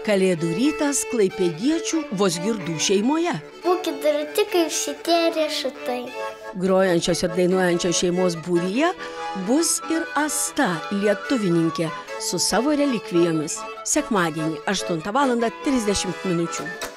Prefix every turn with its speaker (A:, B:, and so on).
A: Kalėdų rytas klaipėdiečių Vosgirdų šeimoje.
B: Būkit drąti kaip šitie riešutai.
A: Grojančios ir dainuojančios šeimos būryje bus ir Asta, lietuvininkė, su savo relikvijomis. Sekmadienį 8:30 min.